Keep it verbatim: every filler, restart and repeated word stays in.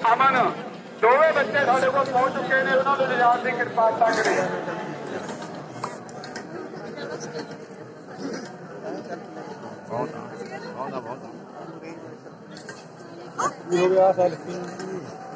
ਅਮਨ ਦੋਵੇਂ ਬੱਚੇ ਸਾਡੇ ਕੋਲ ਪਹੁੰਚ ਚੁੱਕੇ ਨੇ, ਉਹਨਾਂ ਨੂੰ ਲਿਜਾਣ ਦੀ ਕਿਰਪਾਲਤਾ ਕਰੇ। ਬਹੁਤ ਬਹੁਤ ਬਹੁਤ ਹੋ ਗਿਆ ਸੈਲਫੀ